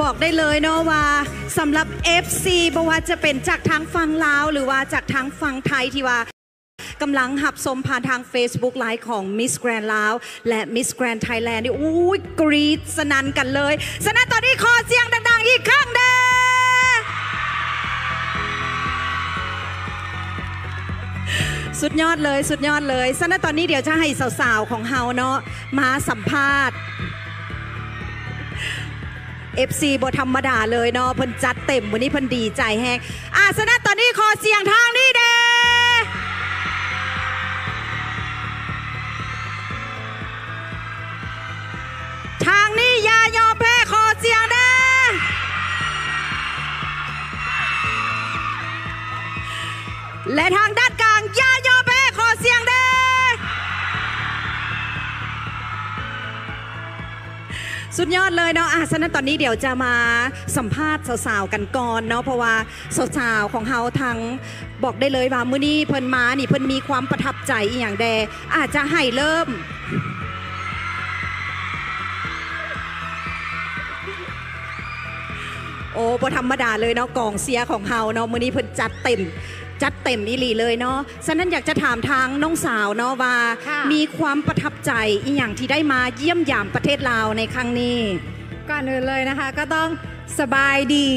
บอกได้เลยเนาะว่าสำหรับ FC บ่ว่าจะเป็นจากทางฝั่งลาวหรือว่าจากทางฝั่งไทยที่ว่ากำลังหับชมผ่านทาง Facebook Live ของ Miss Grand ลาวและ Miss Grand Thailand นี่อุ้ยกรี๊ดสนั่นกันเลยฉะนั้นตอนนี้ขอเสียงดังๆอีกครั้งเด้อสุดยอดเลยสุดยอดเลยฉะนั้นตอนนี้เดี๋ยวจะให้สาวๆของเฮาเนาะมาสัมภาษณ์ FC บธรรมดาเลยเนาะเพิ่นจัดเต็มวันนี้เพิ่นดีใจแฮงฉะนั้นตอนนี้ขอเสียงทางนี้เด้ทางนี้อย่ายอมแพ้ขอเสียงเด้และทางด้านกลางอย่ายอมแพ้ขอเสียงเด้สุดยอดเลยเนาะฉะนั้นตอนนี้เดี๋ยวจะมาสัมภาษณ์สาวๆกันก่อนเนาะเพราะว่าสาวๆของเฮาทั้งบอกได้เลยว่ามื้อนี้เพิ่นมานี่เพิ่นมีความประทับใจอีหยังแดอาจจะให้เริ่มโอ้บ่ธรรมดาเลยเนาะกองเชียร์ของเฮาเนาะมื้อนี้เพิ่นจัดเต็มอีหลีเลยเนาะฉะนั้นอยากจะถามทางน้องสาวเนาะว่ามีความประทับใจอีหยังที่ได้มาเยี่ยมยามประเทศลาวในครั้งนี้ก่อนอื่นเลยนะคะก็ต้องสบายดี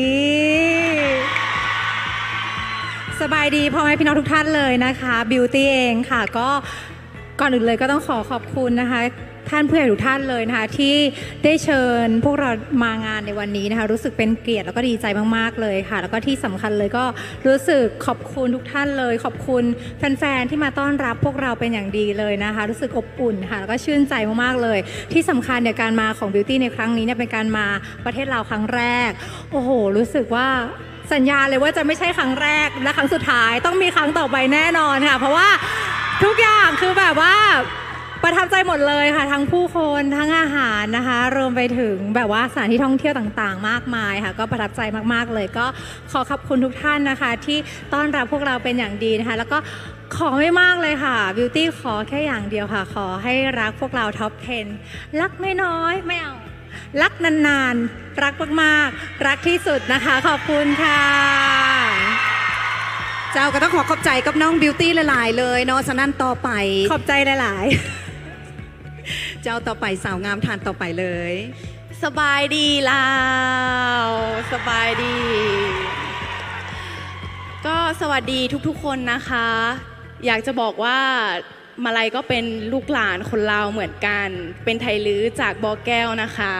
พ่อแม่พี่น้องทุกท่านเลยนะคะบิวตี้เองค่ะก็ก่อนอื่นเลยก็ต้องขอบคุณนะคะท่านผู้ใหญ่ทุกท่านเลยนะคะที่ได้เชิญพวกเรามางานในวันนี้นะคะรู้สึกเป็นเกียรติแล้วก็ดีใจมากๆเลยค่ะแล้วก็ที่สำคัญเลยก็รู้สึกขอบคุณทุกท่านเลยขอบคุณแฟนๆที่มาต้อนรับพวกเราเป็นอย่างดีเลยนะคะรู้สึกอบอุ่นค่ะแล้วก็ชื่นใจมากๆเลยที่สำคัญเนี่ยการมาของ Beauty ในครั้งนี้เนี่ยเป็นการมาประเทศลาวครั้งแรกโอ้โหรู้สึกว่าสัญญาเลยว่าจะไม่ใช่ครั้งแรกและครั้งสุดท้ายต้องมีครั้งต่อไปแน่นอนค่ะเพราะว่าทุกอย่างคือแบบว่าประทับใจหมดเลยค่ะทั้งผู้คนทั้งอาหารนะคะรวมไปถึงแบบว่าสถานที่ท่องเที่ยวต่างๆมากมายค่ะก็ประทับใจมากๆเลยก็ขอขอบคุณทุกท่านนะคะที่ต้อนรับพวกเราเป็นอย่างดีนะคะแล้วก็ขอไม่มากเลยค่ะ Beauty ขอแค่อย่างเดียวค่ะขอให้รักพวกเราท็อป 10รักน้อยๆไม่เอารักนานๆรักมากๆรักที่สุดนะคะขอบคุณค่ะเจ้าก็ต้องขอบใจกับน้องบิวตี้หลายๆเลยเนาะฉะนั้นต่อไปขอบใจหลายๆเจ้าต่อไปสาวงามทานต่อไปเลยสบายดีลาวสบายดีก็สวัสดีทุกๆคนนะคะอยากจะบอกว่ามาลัยก็เป็นลูกหลานคนลาวเหมือนกันเป็นไทยลื้อจากบ่อแก้วนะคะ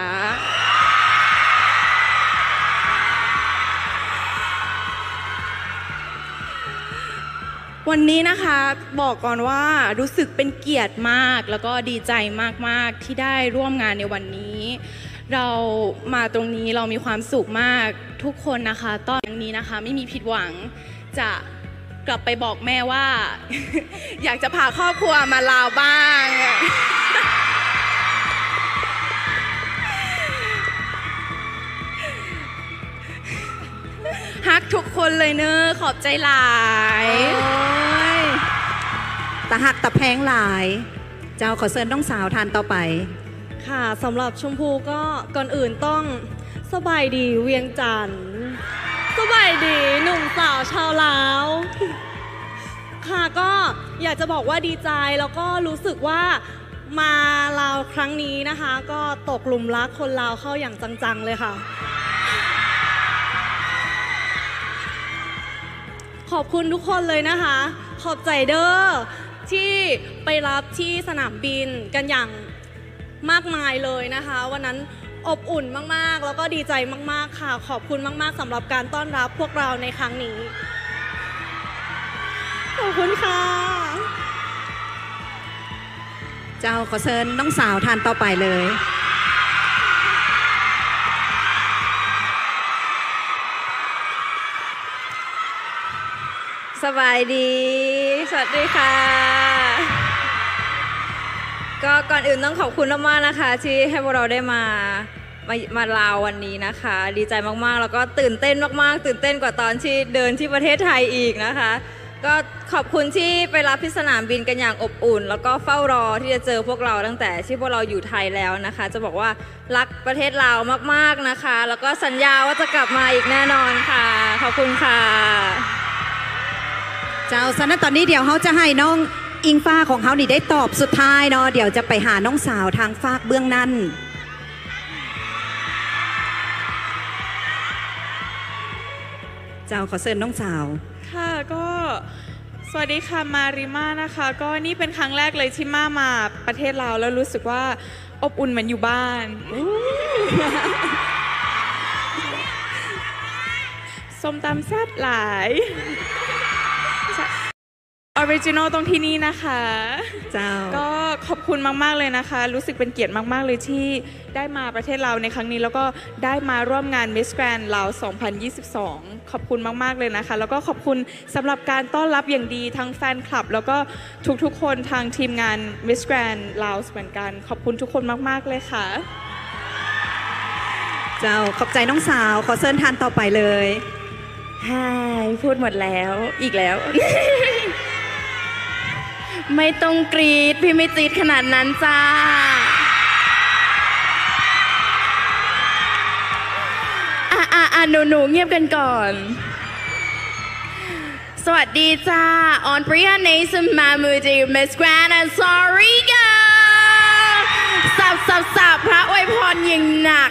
วันนี้นะคะบอกก่อนว่ารู้สึกเป็นเกียรติมากแล้วก็ดีใจมากๆที่ได้ร่วมงานในวันนี้เรามาตรงนี้เรามีความสุขมากทุกคนนะคะตอนนี้นะคะไม่มีผิดหวังจะกลับไปบอกแม่ว่า อยากจะพาครอบครัวมาลาวบ้างฮักทุกคนเลยเนอะขอบใจหลายตะหักตะแพงหลายเจ้าขอเชิญน้องสาวทานต่อไปค่ะสำหรับชมพูก็ก่อนอื่นต้องสบายดีเวียงจันทร์สบายดีหนุ่มสาวชาวลาวค่ะก็อยากจะบอกว่าดีใจแล้วก็รู้สึกว่ามาลาวครั้งนี้นะคะก็ตกหลุมรักคนลาวเข้าอย่างจังๆเลยค่ะขอบคุณทุกคนเลยนะคะขอบใจเด้อที่ไปรับที่สนามบินกันอย่างมากมายเลยนะคะวันนั้นอบอุ่นมากๆแล้วก็ดีใจมากๆค่ะขอบคุณมากๆสำหรับการต้อนรับพวกเราในครั้งนี้ขอบคุณค่ะเจ้าขอเชิญน้องสาวทานต่อไปเลยสบายดีสวัสดีค่ะก็ก่อนอื่นต้องขอบคุณมากๆนะคะที่ให้พวกเราได้มาลาววันนี้นะคะดีใจมากๆแล้วก็ตื่นเต้นมากๆตื่นเต้นกว่าตอนที่เดินที่ประเทศไทยอีกนะคะก็ขอบคุณที่ไปรับที่สนามบินกันอย่างอบอุ่นแล้วก็เฝ้ารอที่จะเจอพวกเราตั้งแต่ที่พวกเราอยู่ไทยแล้วนะคะจะบอกว่ารักประเทศลาวมากๆนะคะแล้วก็สัญญาว่าจะกลับมาอีกแน่นอนค่ะขอบคุณค่ะเจ้าฉะนั้นตอนนี้เดี๋ยวเขาจะให้น้องอิงฟ้าของเขานี่ได้ตอบสุดท้ายเนาะเดี๋ยวจะไปหาน้องสาวทางฝากเบื้องนั้นเจ้าขอเชิญน้องสาวค่ะก็สวัสดีค่ะมาริมานะคะก็นี่เป็นครั้งแรกเลยที่มาประเทศลาวแล้วรู้สึกว่าอบอุ่นเหมือนอยู่บ้านส้มตำแซ่บหลายออริจินอลตรงที่นี่นะคะเจ้าก็ขอบคุณมากๆเลยนะคะรู้สึกเป็นเกียรติมากๆเลยที่ได้มาประเทศลาวในครั้งนี้แล้วก็ได้มาร่วมงาน Miss Grand ลาว 2022 ขอบคุณมากๆเลยนะคะแล้วก็ขอบคุณสำหรับการต้อนรับอย่างดีทั้งแฟนคลับแล้วก็ทุกๆคนทางทีมงาน Miss Grand ลาวเหมือนกันขอบคุณทุกคนมากๆเลยค่ะเจ้าขอบใจน้องสาวขอเชิญทานต่อไปเลยพูดหมดแล้วอีกแล้ว ไม่ต้องกรีดพี่ไม่จีดขนาดนั้นจ้าหนูเงียบกันก่อนสวัสดีจ้าออนปริยาเนซัมมามูดีมิสแกรนด์ sorry girl สับพระอวยพรยิ่งหนัก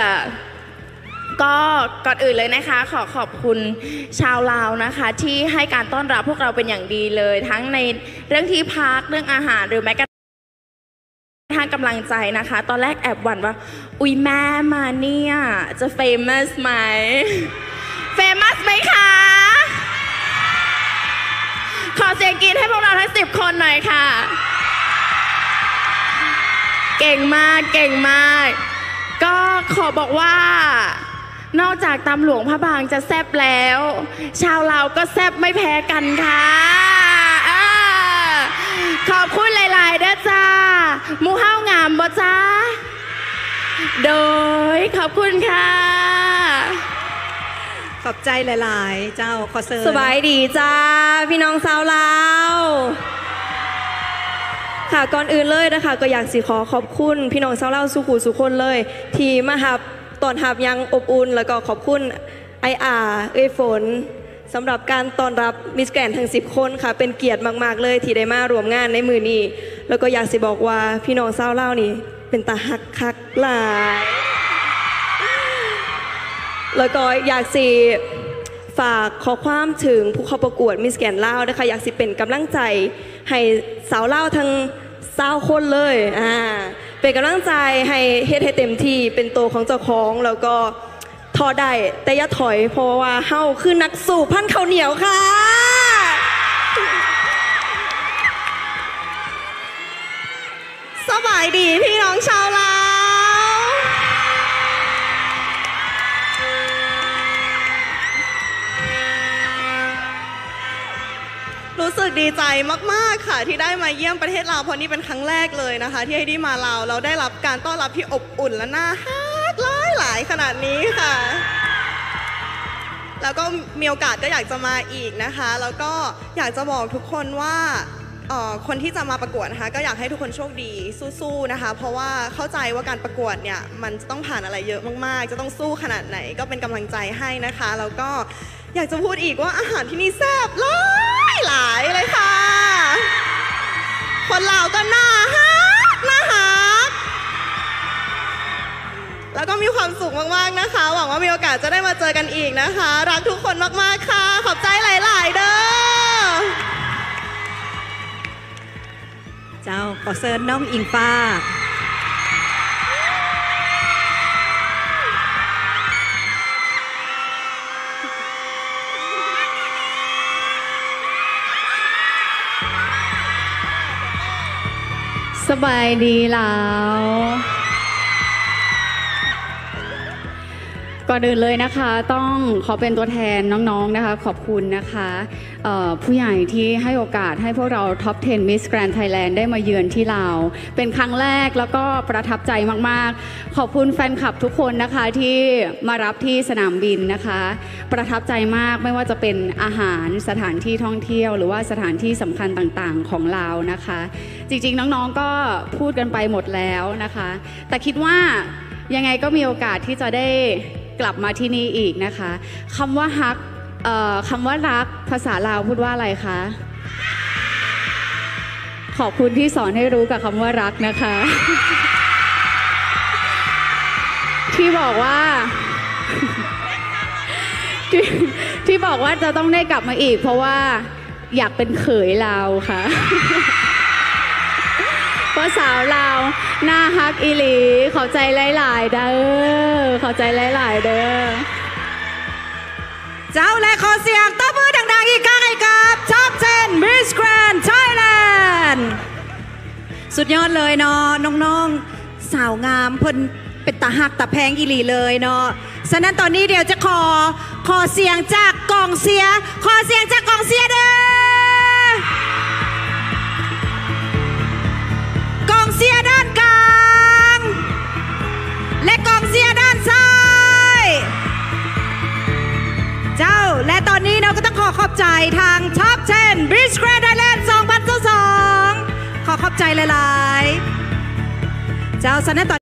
ก็ก่อนอื่นเลยนะคะขอขอบคุณชาวลาวนะคะที่ให้การต้อนรับพวกเราเป็นอย่างดีเลยทั้งในเรื่องที่พักเรื่องอาหารหรือแม้กระทั่งกำลังใจนะคะตอนแรกแอบหวั่นว่าอุ๊ยแม่มาเนี่ยจะเฟมัสไหมคะขอเสียงกรี๊ดให้พวกเราทั้ง10 คนหน่อยค่ะเก่งมากก็ขอบอกว่านอกจากตำหลวงพระบางจะแซ่บแล้วชาวลาวก็แซ่บไม่แพ้กันค่ะขอบคุณหลายๆเด้อจ้าหมู่เฮางามบ่จ้าโดยขอบคุณค่ะขอบใจหลายๆเจ้าขอเชิญสบายดีจ้าพี่น้องชาวลาวค่ะก่อนอื่นเลยนะคะก็อยากขอขอบคุณพี่น้องชาวลาวสุคนเลยที่มารับตอนรับยังอบอุ่นแล้วก็ขอบคุณฝนสำหรับการต้อนรับมิสแกรนด์ทั้ง10 คนค่ะเป็นเกียรติมากๆเลยที่ได้มาร่วมงานในมือนี้แล้วก็อยากบอกว่าพี่น้องชาวลาวนี่เป็นตาฮักคักหลายแล้วก็อยากฝากข้อความถึงผู้เข้าประกวดมิสแกรนด์ลาวนะคะอยากเป็นกำลังใจให้สาวลาวทั้ง20 คนเลยเป็นกำลังใจให้เฮ็ดให้เต็มที่เป็นตัวของเจ้าของแล้วก็ทอได้แต่อย่าถอยเพราะว่าเฮาคือนักสู้พันข้าวเหนียวค่ะสบายดีพี่น้องชาวลาวรู้สึกดีใจมากๆค่ะที่ได้มาเยี่ยมประเทศลาวเพราะนี่เป็นครั้งแรกเลยนะคะที่ได้มาลาวเราได้รับการต้อนรับที่อบอุ่นและน่าฮักหลายขนาดนี้ค่ะแล้วก็มีโอกาสก็อยากจะมาอีกนะคะแล้วก็อยากจะบอกทุกคนว่าคนที่จะมาประกวดนะคะก็อยากให้ทุกคนโชคดีสู้ๆนะคะเพราะว่าเข้าใจว่าการประกวดเนี่ยมันจะต้องผ่านอะไรเยอะมากๆจะต้องสู้ขนาดไหนก็เป็นกำลังใจให้นะคะแล้วก็อยากจะพูดอีกว่าอาหารที่นี่แซ่บหลายเลยค่ะคนลาวก็น่าฮักแล้วก็มีความสุขมากๆนะคะหวังว่ามีโอกาสจะได้มาเจอกันอีกนะคะรักทุกคนมากๆค่ะขอบใจหลายๆเด้อเจ้าขอเชิญน้องอิงฟ้าสบายดีแล้วก่อนอื่นเลยนะคะต้องขอเป็นตัวแทนน้องๆนะคะขอบคุณนะคะผู้ใหญ่ที่ให้โอกาสให้พวกเราท็อป 10 Miss Grand Thailand ได้มาเยือนที่ลาวเป็นครั้งแรกแล้วก็ประทับใจมากๆขอบคุณแฟนคลับทุกคนนะคะที่มารับที่สนามบินนะคะประทับใจมากไม่ว่าจะเป็นอาหารสถานที่ท่องเที่ยวหรือว่าสถานที่สำคัญต่างๆของลาวนะคะจริงๆน้องๆก็พูดกันไปหมดแล้วนะคะแต่คิดว่ายังไงก็มีโอกาสที่จะได้กลับมาที่นี่อีกนะคะคำว่าฮักคำว่ารักภาษาลาวพูดว่าอะไรคะขอบคุณที่สอนให้รู้กับคำว่ารักนะคะ ที่บอกว่า ที่บอกว่าจะต้องได้กลับมาอีกเพราะว่าอยากเป็นเขยลาวค่ะ เพราะสาวลาวหน้าฮักอีหลีขอใจหลายๆเด้อขอใจหลายๆเด้อเจ้าและขอเสียงตบมือดังๆอีกครั้งให้กับ Top 10 Miss Grand Thailand สุดยอดเลยเนาะน้องๆสาวงามเพิ่นเป็นตาหักตาแพงอีหลีเลยเนาะฉะนั้นตอนนี้เดี๋ยวจะขอเสียงจากกองเชียร์ขอเสียงจากกองเชียร์เด้อกองเชียร์ด้านกลางและกองเชียร์ด้านซ้ายเจ้าและตอนนี้เราก็ต้องขอบใจทาง Top 10 Miss Grand Thailand 2022ขอบใจหลายๆเจ้าสนับ